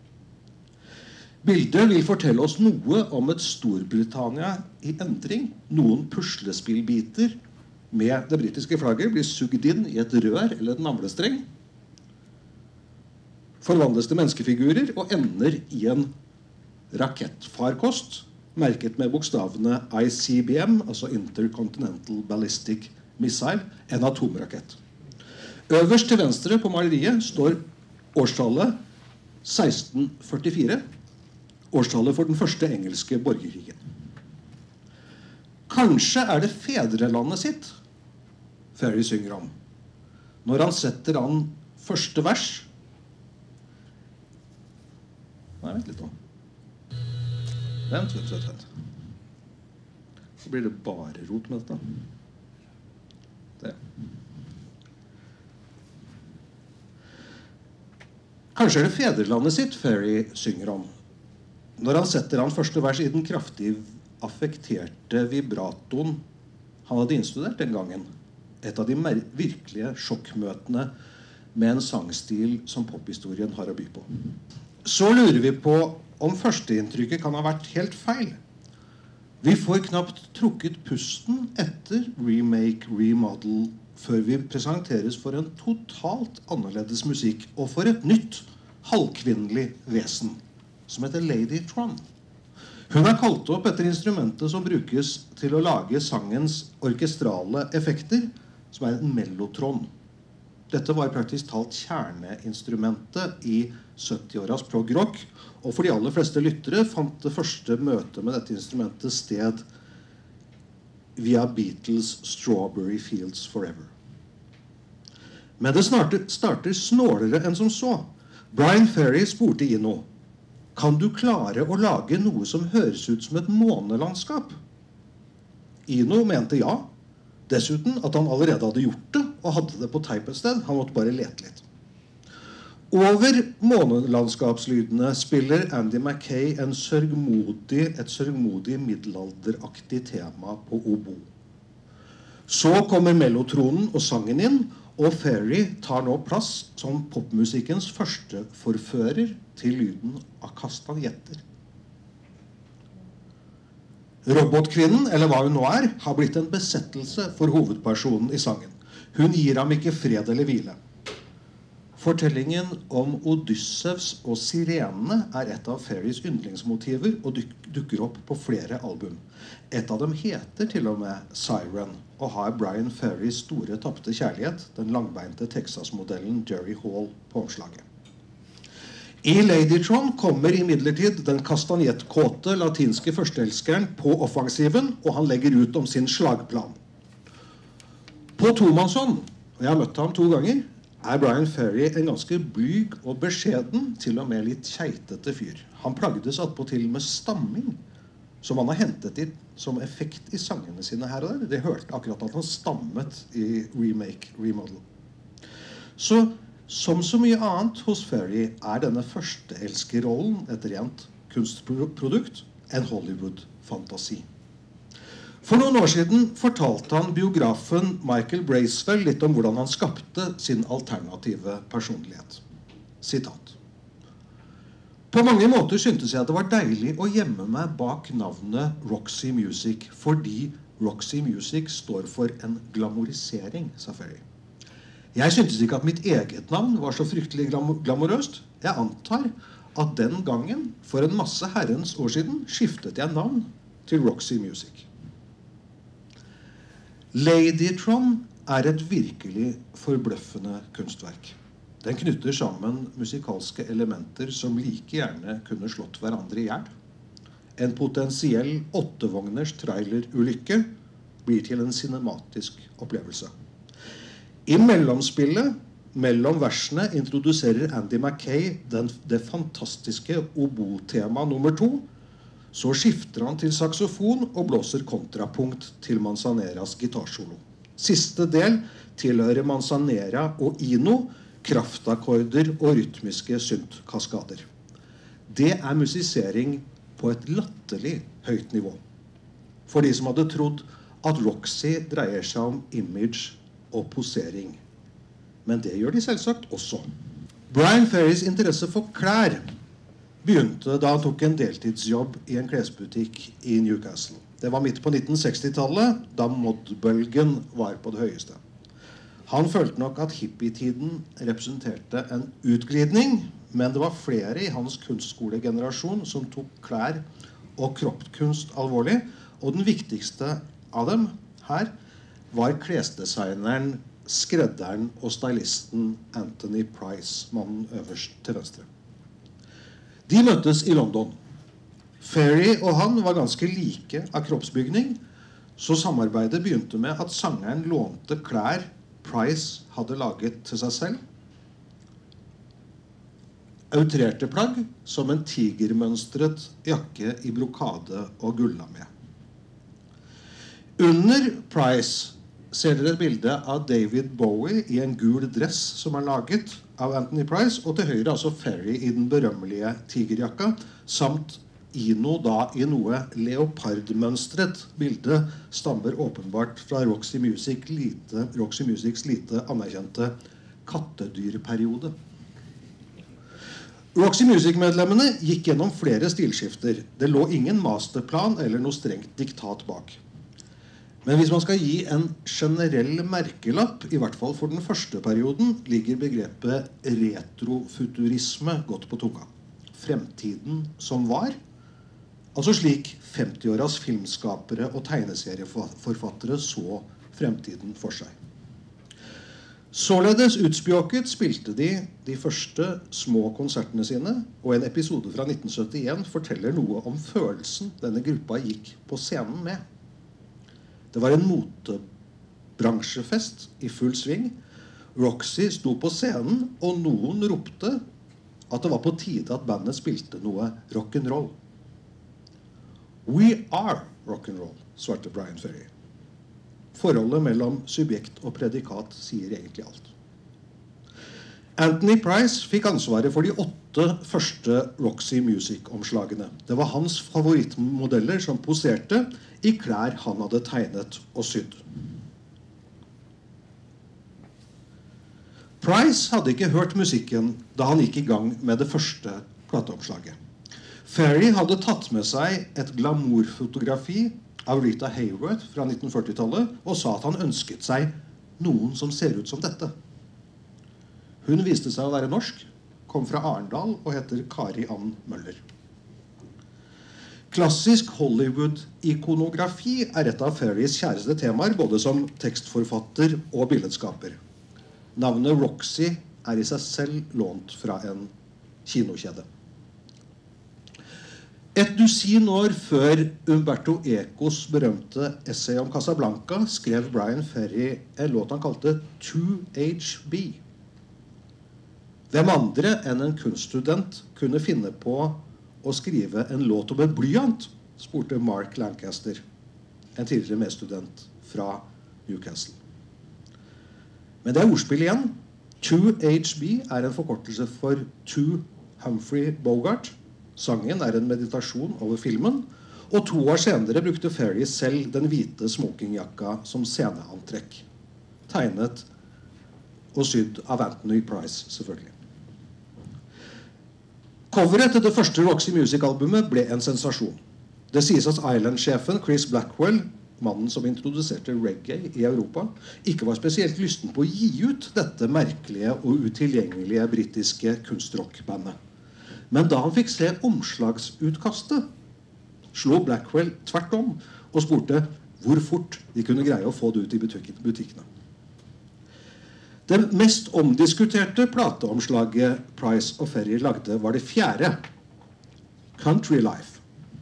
Bildet vil fortelle oss noe om et Storbritannia i endring. Noen puslespillbiter med det britiske flagget blir sugd inn i et rør eller en navlestreng. Forvandles til menneskefigurer og ender i en rakettfarkost merket med bokstavene ICBM, altså Intercontinental Ballistic Missile, en atomrakett. Øverst til venstre på maleriet står Årstallet 1644. Årstallet for den første engelske borgerkrigen. Kanskje det fedrelandet sitt Ferry synger om, når han setter an første vers. Nei, vent litt nå. Vent. Så blir det bare rot med dette. Det. Kanskje det fedrelandet sitt Ferry synger om, når han setter an første vers i den kraftig affekterte vibratoen han hadde innstudert den gangen. Et av de virkelige sjokkmøtene med en sangstil som pophistorien har å by på. Så lurer vi på om førsteinntrykket kan ha vært helt feil. Vi får knapt trukket pusten etter remake, remodel, før vi presenteres for en totalt annerledes musikk, og for et nytt, halvkvinnelig vesen, som heter Lady Tron. Hun kalt opp etter instrumentet som brukes til å lage sangens orkestrale effekter, som en mellotron. Dette var praktisk talt kjerneinstrumentet i 70-åras prog-rock, og for de aller fleste lyttere fant det første møtet med dette instrumentet sted via Beatles' Strawberry Fields Forever. Men det starter snålere enn som så. Brian Ferry spurte Eno, kan du klare å lage noe som høres ut som et månelandskap? Eno mente ja. Dessuten at han allerede hadde gjort det, og hadde det på teip et sted. Han måtte bare lete litt. Over månelandskapslydene spiller Andy Mackay et sørgmodig middelalderaktig tema på obo. Så kommer mellotronen og sangen inn, og Ferry tar nå plass som popmusikkens første forfører til lyden av kastanjetter. Robotkvinnen, eller hva hun nå har blitt en besettelse for hovedpersonen i sangen. Hun gir ham ikke fred eller hvile. Fortellingen om Odyssevs og sirenene et av Ferrys yndlingsmotiver og dukker opp på flere album. Et av dem heter til og med Siren, og har Brian Ferrys store tapte kjærlighet, den langbeinte Texas-modellen Jerry Hall, på omslaget. I Ladytron kommer imidlertid den kastanjettkåte latinske førsteelskeren på offensiven, og han legger ut om sin slagplan. På tomannshånd, og jeg har møtt ham 2 ganger, Brian Ferry en ganske blyg og beskjeden, til og med litt keitete fyr. Han plagdes attpåtil med stamming, som han har hentet inn som effekt i sangene sine her og der. Det hørte akkurat at han stammet i remake, remodel. Så som så mye annet hos Ferry denne førsteelskerrollen et rent kunstprodukt, en Hollywood-fantasi. For noen år siden fortalte han biografen Michael Bracewell litt om hvordan han skapte sin alternative personlighet. Sitat. På mange måter syntes jeg det var deilig å gjemme meg bak navnet Roxy Music, fordi Roxy Music står for en glamorisering, sa Ferry. Jeg syntes ikke at mitt eget navn var så fryktelig glamorøst. Jeg antar at den gangen, for en masse herrens år siden, skiftet jeg navn til Roxy Music. Ladytron et virkelig forbløffende kunstverk. Den knytter sammen musikalske elementer som like gjerne kunne slått hverandre i hjel. En potensiell 8-vogners trailerulykke blir til en cinematisk opplevelse. I mellomspillet, mellom versene, introduserer Andy Mackay det fantastiske obo-tema nummer 2. Så skifter han til saksofon og blåser kontrapunkt til Manzaneras gitarsolo. Siste del tilhører Manzanera og Eno, kraftakkorder og rytmiske syntkaskader. Det musisering på et latterlig høyt nivå. For de som hadde trodd at Roxy dreier seg om image og posering. Men det gjør de selvsagt også. Brian Ferrys interesse for klær begynte da han tok en deltidsjobb i en klesbutikk i Newcastle. Det var midt på 1960-tallet, da modbølgen var på det høyeste. Han følte nok at hippietiden representerte en utglidning, men det var flere i hans kunstskolegenerasjon som tok klær og kroppskunst alvorlig, og den viktigste av dem her var klesdesigneren skredderen og stylisten Anthony Price, mannen øverst til venstre. De møttes i London. Ferry og han var ganske like av kroppsbygning, så samarbeidet begynte med at sangeren lånte klær Price hadde laget til seg selv. Outrerte plagg som en tigermønstret jakke i brokade og gullame. Under Price ser dere et bilde av David Bowie i en gul dress som er laget av Anthony Price, og til høyre altså Ferry i den berømmelige tigerjakka, samt Ino da i noe leopardmønstret. Bildet stammer åpenbart fra Roxy Musics lite anerkjente kattedyrperiode. Roxy Music-medlemmene gikk gjennom flere stilskifter. Det lå ingen masterplan eller noe strengt diktat bak. Men hvis man skal gi en generell merkelapp, i hvert fall for den første perioden, ligger begrepet retrofuturisme godt på tunga. Fremtiden som var, altså slik 50-åras filmskapere og tegneserieforfattere så fremtiden for seg. Således utspjåket spilte de første små konsertene sine, og en episode fra 1971 forteller noe om følelsen denne gruppa gikk på scenen med. Det var en motebransjefest i full sving. Roxy sto på scenen, og noen ropte at det var på tide at bandet spilte noe rock'n'roll. «We are rock'n'roll», svarte Brian Ferry. Forholdet mellom subjekt og predikat sier egentlig alt. Anthony Price fikk ansvaret for de 8 første Roxy Music-omslagene. Det var hans favorittmodeller som poserte i klær han hadde tegnet og sydd. Price hadde ikke hørt musikken da han gikk i gang med det første plateomslaget. Ferry hadde tatt med seg et glamourfotografi av Rita Hayworth fra 1940-tallet og sa at han ønsket seg noen som ser ut som dette. Hun viste seg å være norsk, kom fra Arendal og heter Kari Ann Møller. Klassisk Hollywood-ikonografi er et av Ferrys kjæreste temaer, både som tekstforfatter og billedskaper. Navnet Roxy er i seg selv lånt fra en kinokjede. Et dusin år før Umberto Ecos berømte essay om Casablanca skrev Brian Ferry en låt han kalte 2HB. Hvem andre enn en kunststudent kunne finne på å skrive en låt om en blyant, spurte Mark Lancaster, en tidligere medstudent fra Newcastle. Men det er ordspill igjen. 2HB er en forkortelse for To Humphrey Bogart. Sangen er en meditasjon over filmen, og 2 år senere brukte Ferry selv den hvite smokingjakka som sceneantrekk. Tegnet og sydd av Anthony Price, selvfølgelig. Coveret til det første Roxy Music-albumet ble en sensasjon. Det sies at Island-sjefen Chris Blackwell, mannen som introduserte reggae i Europa, ikke var spesielt lysten på å gi ut dette merkelige og utilgjengelige britiske kunstrockbandet. Men da han fikk se omslagsutkastet, slo Blackwell tvert om og spurte hvor fort de kunne greie å få det ut i butikkene. Det mest omdiskuterte plateomslaget Price og Ferry lagde var det 4. Country Life.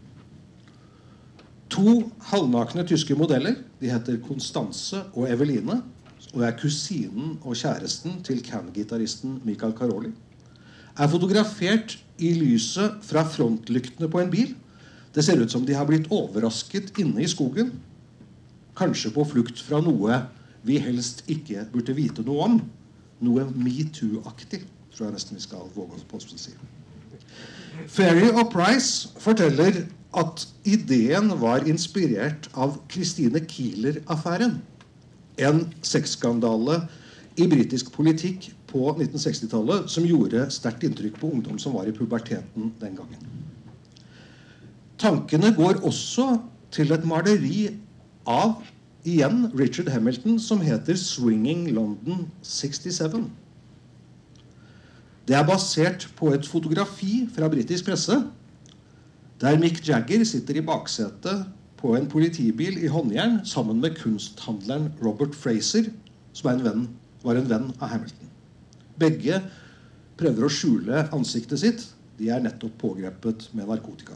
2 halvnakne tyske modeller, de heter Constance og Eveline, og er kusinen og kjæresten til Can-gitaristen Michael Caroli, er fotografert i lyset fra frontlyktene på en bil. Det ser ut som de har blitt overrasket inne i skogen, kanskje på flukt fra noe vi helst ikke burde vite noe om. Noe MeToo-aktig, tror jeg nesten vi skal våge på å si. Ferry og Price forteller at ideen var inspirert av Christine Keeler-affæren. En sexskandale i britisk politikk på 1960-tallet som gjorde sterkt inntrykk på ungdom som var i puberteten den gangen. Tankene går også til et maleri av igjen Richard Hamilton som heter Swinging London 67. Det er basert på et fotografi fra britisk presse der Mick Jagger sitter i baksetet på en politibil i håndjern sammen med kunsthandleren Robert Fraser som var en venn av Hamilton. Begge prøver å skjule ansiktet sitt. De er nettopp pågrepet med narkotika.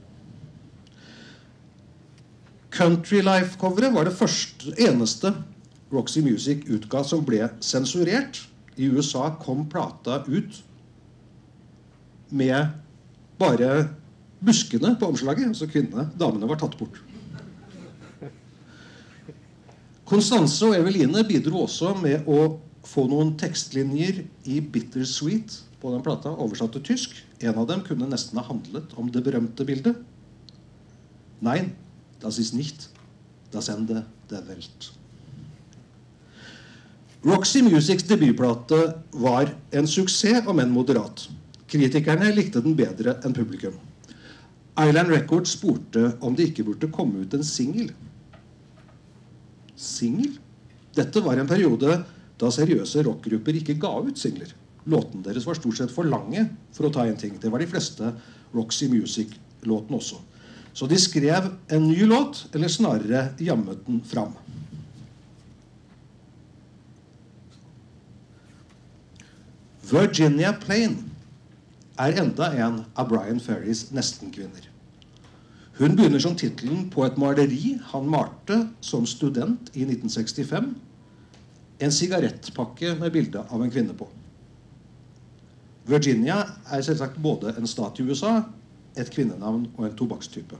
Country Life-coveret var det eneste Roxy Music utga som ble sensurert. I USA kom plata ut med bare buskene på omslaget, altså damene var tatt bort. Constanze og Eveline bidro også med å få noen tekstlinjer i Bittersweet på den plata, oversatt til tysk. En av dem kunne nesten ha handlet om det berømte bildet. Nein, das ist nicht das Ende der Welt. Roxy Musics debutplate var en suksess, om enn moderat. Kritikerne likte den bedre enn publikum. Island Records spurte om det ikke burde komme ut en single. Single? Dette var en periode da seriøse rockgrupper ikke ga ut singler. Låtene deres var stort sett for lange for å ta en ting. Det var de fleste Roxy Music-låtene også. Så de skrev en ny låt, eller snarere jammet den fram. Virginia Plain er enda en av Brian Ferrys nestenkvinner. Hun begynner som titelen på et maleri han malte som student i 1965. En sigarettpakke med bilde av en kvinne på. Virginia er selvsagt både en stat i USA, et kvinnenavn og en tobakkstype.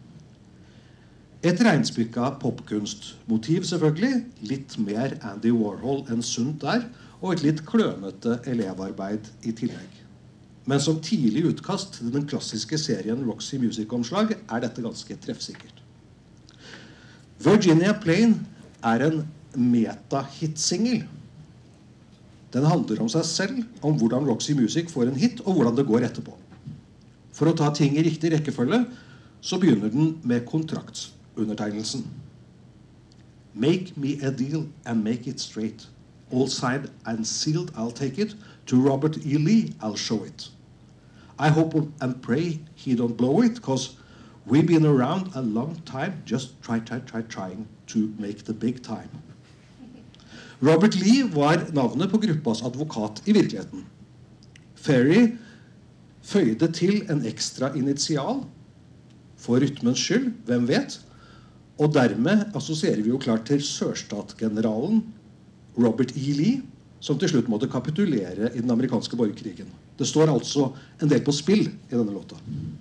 Et regnspikka popkunstmotiv selvfølgelig, litt mer Andy Warhol enn sunt der, og et litt klønete elevarbeid i tillegg. Men som tidlig utkast til den klassiske serien Roxy Music-omslag er dette ganske treffsikkert. Virginia Plain er en meta-hit-singel. Den handler om seg selv, om hvordan Roxy Music får en hit, og hvordan det går etterpå. For å ta ting i riktig rekkefølge, så begynner den med kontraktsundertegnelsen. Make me a deal and make it straight. All signed and sealed, I'll take it. To Robert E. Lee, I'll show it. I hope and pray he don't blow it, because we've been around a long time, just trying to make the big time. Robert Lee var navnet på gruppas advokat i virkeligheten. Ferry føyde til en ekstra initial for rytmens skyld, hvem vet, og dermed assosierer vi jo klart til sørstatgeneralen Robert E. Lee, som til slutt måtte kapitulere i den amerikanske borgerkrigen. Det står altså en del på spill i denne låta.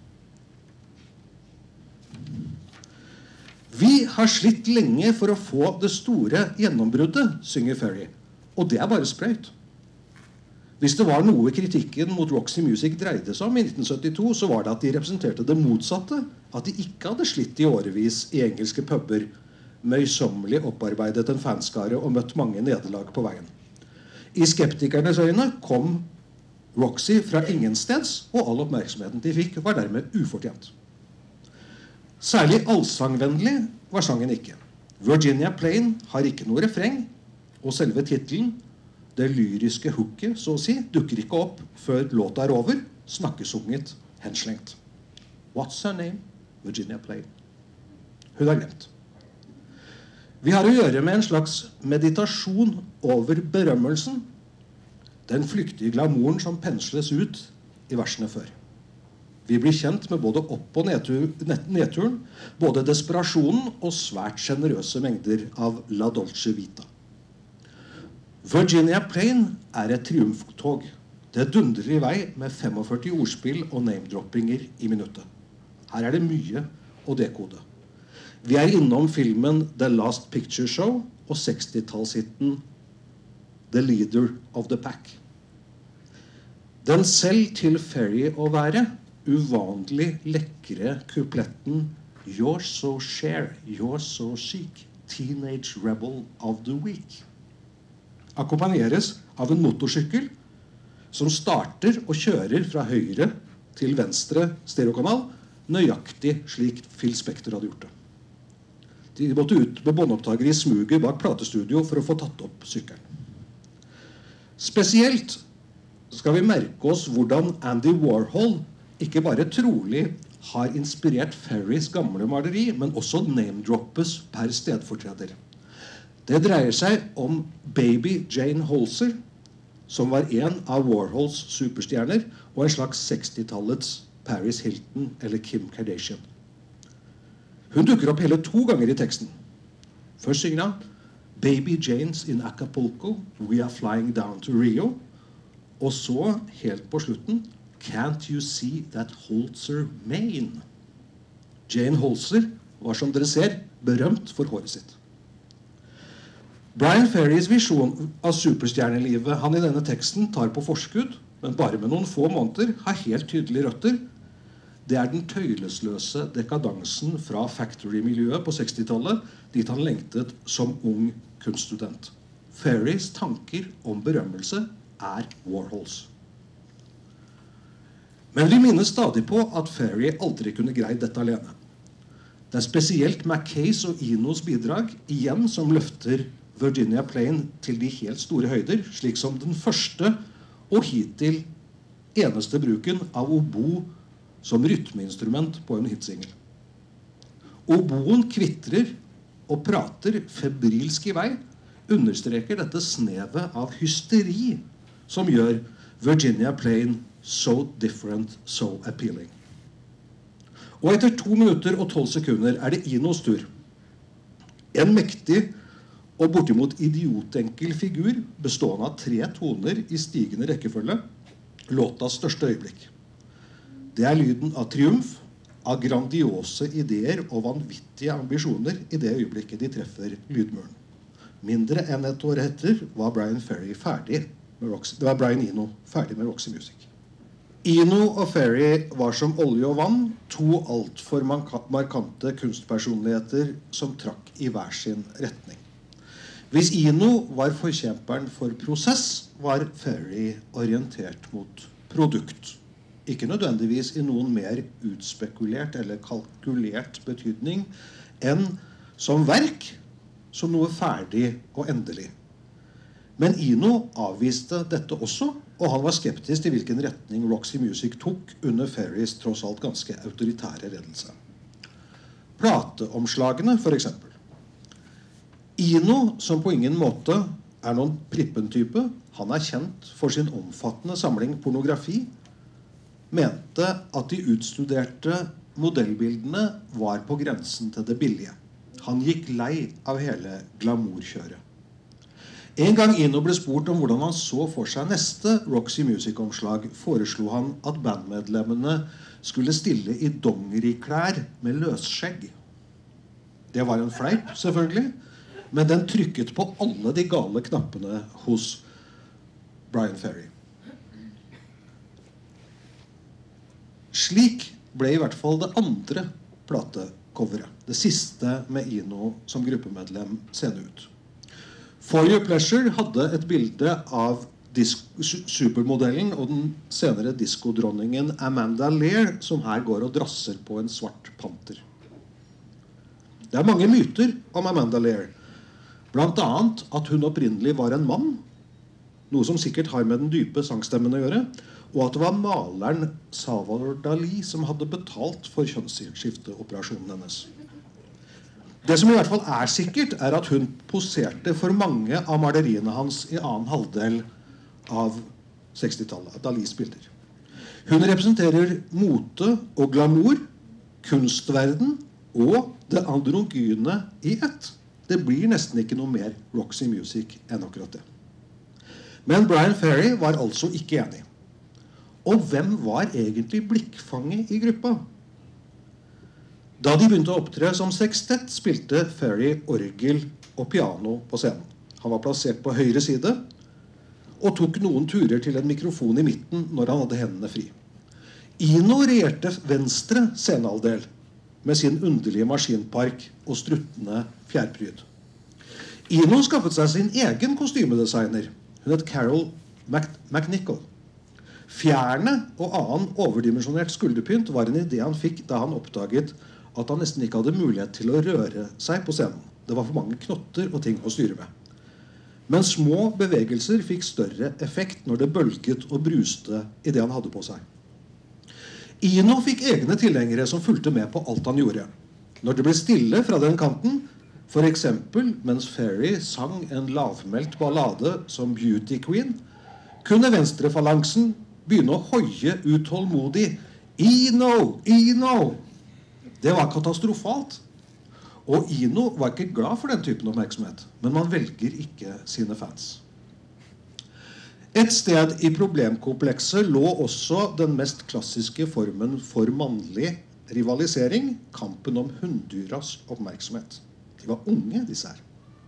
Vi har slitt lenge for å få det store gjennombruddet, synger Ferry, og det er bare sprøyt. Hvis det var noe kritikken mot Roxy Music dreide seg om i 1972, så var det at de representerte det motsatte, at de ikke hadde slitt i årevis i engelske puber, møysommelig opparbeidet en fanskare og møtt mange nederlag på veien. I skeptikernes øyne kom Roxy fra ingensteds, og all oppmerksomheten de fikk var dermed ufortjent. Særlig allsangvennlig var sangen ikke. Virginia Plain har ikke noe refreng, og selve titelen, det lyriske hooket, så å si, dukker ikke opp før låta er over, snakkesunget, henslengt. What's her name? Virginia Plain. Hun har glemt. Vi har å gjøre med en slags meditasjon over berømmelsen, den flyktige glamouren som pensles ut i versene før. Vi blir kjent med både opp- og nedturen, både desperasjonen og svært generøse mengder av La Dolce Vita. Virginia Plain er et triumftog. Det dundrer i vei med 45 ordspill og name-droppinger i minuttet. Her er det mye å dekode. Vi er innom filmen The Last Picture Show og 60-tallshitten The Leader of the Pack. Den selv til Ferry å være, uvanlig lekre kupletten You're so cher, you're so chic, teenage rebel of the week. Akkompagneres av en motorsykkel som starter og kjører fra høyre til venstre stereokanal, nøyaktig slik Phil Spector hadde gjort det. De måtte ut med båndopptaker i smuget bak platestudio for å få tatt opp sykkelen. Spesielt skal vi merke oss hvordan Andy Warhol ikke bare trolig har inspirert Ferrys gamle maleri, men også name-droppes per stedfortreder. Det dreier seg om baby Jane Holzer, som var en av Warhols superstjerner og en slags 60-tallets Paris Hilton eller Kim Kardashian. Hun dukker opp hele 2 ganger i teksten. Først synger han Baby Jane's in Acapulco, we are flying down to Rio. Og så, helt på slutten, Can't you see that Holzer mane? Jane Holzer var, som dere ser, berømt for håret sitt. Brian Ferrys visjon av superstjernelivet han i denne teksten tar på forskudd, men bare med noen få måneder, har helt tydelige røtter. Det er den tøylesløse dekadansen fra factory-miljøet på 60-tallet, dit han lengtet som ung kunststudent. Ferrys tanker om berømmelse er Warhols. Men vi minnes stadig på at Ferry aldri kunne greid dette alene. Det er spesielt Mackays og Enos bidrag, igjen som løfter Virginia Plain til de helt store høyder, slik som den første og hittil eneste bruken av obo som rytmeinstrument på en hitsingel. Oboen kvitrer og prater febrilsk i vei, understreker dette snevet av hysteri som gjør Virginia Plain so different, so appealing. Og etter 2 minutter og 12 sekunder er det Enos tur. En mektig og bortimot idiotenkel figur bestående av 3 toner i stigende rekkefølge, låtas største øyeblikk. Det er lyden av triumf, av grandiose ideer og vanvittige ambisjoner i det øyeblikket de treffer lydmuren. Mindre enn et år etter var Brian Ferry ferdig med Roxy. Det var Brian Eno ferdig med Roxy Music. Eno og Ferry var som olje og vann, 2 alt for markante kunstpersonligheter som trakk i hver sin retning. Hvis Eno var forkjemperen for prosess, var Ferry orientert mot produkt. Ikke nødvendigvis i noen mer utspekulert eller kalkulert betydning enn som verk, som noe ferdig og endelig. Men Eno avviste dette også, og han var skeptisk til hvilken retning Roxy Music tok under Ferrys tross alt ganske autoritære ledelse. Plateomslagene, for eksempel. Eno, som på ingen måte er noen Prippen-type, han er kjent for sin omfattende samling pornografi, mente at de utstuderte modellbildene var på grensen til det billige. Han gikk lei av hele glamourkjøret. En gang Eno ble spurt om hvordan han så for seg neste Roxy Music-omslag, foreslo han at bandmedlemmene skulle stille i dongeriklær med løsskjegg. Det var en fleip, selvfølgelig, men den trykket på alle de gale knappene hos Brian Ferry. Slik ble i hvert fall det andre platecoveret, det siste med Eno som gruppemedlem, seende ut. For Your Pleasure hadde et bilde av supermodellen og den senere diskodronningen Amanda Lear, som her går og drasser på en svart panter. Det er mange myter om Amanda Lear, blant annet at hun opprinnelig var en mann, noe som sikkert har med den dype sangstemmen å gjøre, og at det var maleren Salvador Dalí som hadde betalt for kjønnsskifteoperasjonen hennes. Det som i hvert fall er sikkert, er at hun poserte for mange av maleriene hans i annen halvdel av 60-tallet, Dalís bilder. Hun representerer mote og glamour, kunstverden og det androgyne i ett. Det blir nesten ikke noe mer Roxy Music enn akkurat det. Men Brian Ferry var altså ikke enig. Og hvem var egentlig blikkfanget i gruppa? Da de begynte å opptre som sekstett, spilte Ferry orgel og piano på scenen. Han var plassert på høyre side og tok noen turer til en mikrofon i midten når han hadde hendene fri. Eno regjerte venstre scenehalvdel med sin underlige maskinpark og struttende fjærpryd. Eno skaffet seg sin egen kostymedesigner. Hun het Carol McNichol. Fjærene og annen overdimensjonert skulderpynt var en idé han fikk da han oppdaget at han nesten ikke hadde mulighet til å røre seg på scenen. Det var for mange knotter og ting å styre med. Men små bevegelser fikk større effekt når det bølget og bruste i det han hadde på seg. Eno fikk egne tilhengere som fulgte med på alt han gjorde. Når det ble stille fra den kanten, For eksempel, mens Ferry sang en lavmælt ballade som Beauty Queen, kunne venstrefalansen begynne å hoie utålmodig «Eno! Eno!». Det var katastrofalt. Og Eno var ikke glad for den typen oppmerksomhet, men man velger ikke sine fans. Et sted i problemkomplekset lå også den mest klassiske formen for mannlig rivalisering, kampen om hunndyras oppmerksomhet. De var unge, disse her.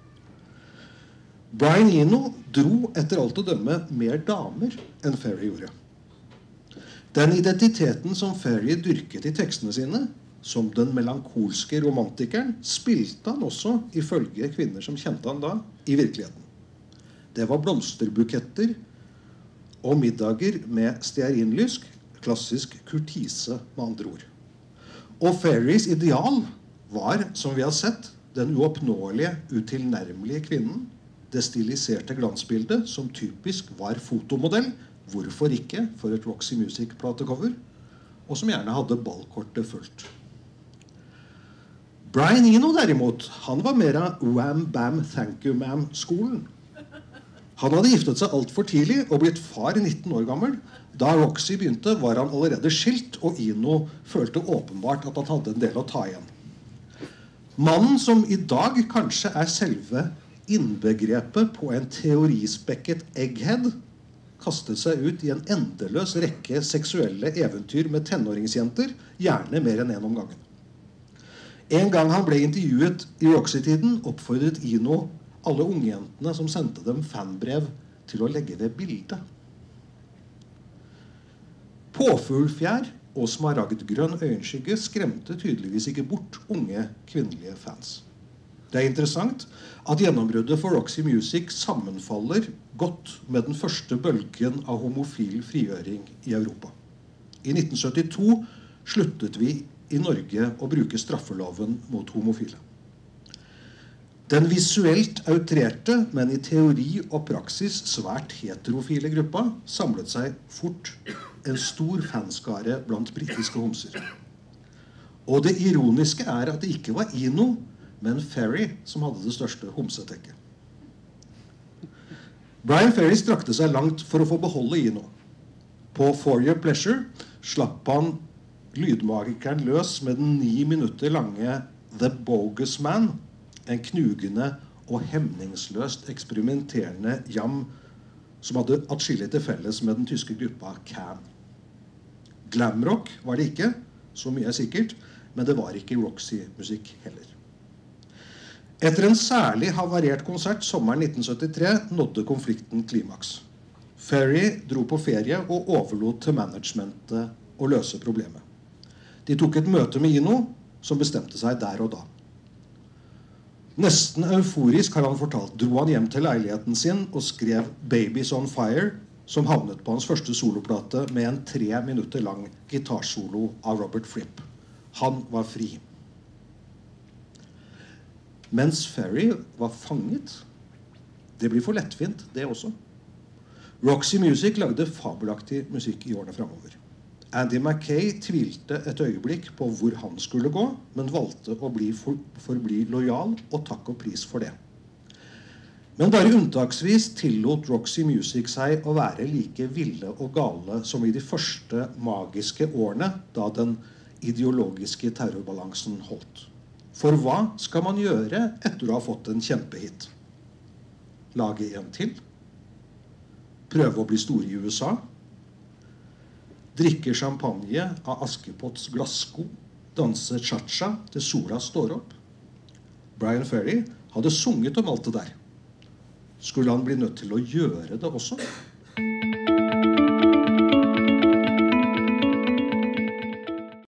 Brian Eno dro etter alt å dømme mer damer enn Ferry gjorde. Den identiteten som Ferry dyrket i tekstene sine, som den melankolske romantikeren, spilte han også, ifølge kvinner som kjente han da, i virkeligheten. Det var blomsterbuketter og middager med stearinlysk, klassisk kurtise med andre ord. Og Ferrys ideal var, som vi har sett, den uoppnåelige, utilnærmelige kvinnen, det stiliserte glansbildet som typisk var fotomodell, hvorfor ikke for et Roxy Music-platecover, og som gjerne hadde ballkortet fullt. Brian Eno derimot, han var mer av wham bam thank you ma'am-skolen. Han hadde giftet seg alt for tidlig og blitt far 19 år gammel. Da Roxy begynte var han allerede skilt, og Eno følte åpenbart at han hadde en del å ta igjen. Mannen som i dag kanskje er selve innbegrepet på en teorispekket egghead, kastet seg ut i en endeløs rekke seksuelle eventyr med tenåringsjenter, gjerne mer enn en om gangen. En gang han ble intervjuet i Roxy-tiden, oppfordret Eno alle ungjentene som sendte dem fanbrev til å legge ved bildet. Påfuglfjær og smaragdgrønn øyenskygge skremte tydeligvis ikke bort unge kvinnelige fans. Det er interessant at gjennombruddet for Roxy Music sammenfaller godt med den første bølgen av homofil frigjøring i Europa. I 1972 sluttet vi i Norge å bruke straffeloven mot homofile. Den visuelt outrerte, men i teori og praksis svært heterofile gruppa samlet seg fort en stor fanskare blant britiske homser. Og det ironiske er at det ikke var Eno, men Ferry som hadde det største homsetekket. Brian Ferry strakte seg langt for å få beholde Eno. På For Your Pleasure slapp han lydmagikeren løs med den 9 minutter lange The Bogus Man, en knugende og hemningsløst eksperimenterende jam som hadde atskillig til felles med den tyske gruppa Can. Glamrock var det ikke, så mye er sikkert, men det var ikke Roxy-musikk heller. Etter en særlig havarert konsert sommeren 1973 nådde konflikten klimaks. Ferry dro på ferie og overlot til managementet å løse problemet. De tok et møte med Eno, som bestemte seg der og da. Nesten euforisk har han fortalt, dro han hjem til leiligheten sin og skrev Babies on Fire, som havnet på hans første soloplate med en 3 minutter lang gitarsolo av Robert Fripp. Han var fri. Mens Ferry var fanget. Det blir for lettvint, det også. Roxy Music lagde fabelaktig musikk i årene fremover. Andy Mackay tvilte et øyeblikk på hvor han skulle gå, men valgte å forbli lojal, og takk og pris for det. Men bare unntaksvis tillot Roxy Music seg å være like ville og gale som i de første magiske årene, da den ideologiske terrorbalansen holdt. For hva skal man gjøre etter å ha fått en kjempehit? Lage en til? Prøve å bli store i USA? Drikke champagne av Askepotts glassko, danse cha-cha til sola står opp. Brian Ferry hadde sunget om alt det der. Skulle han bli nødt til å gjøre det også?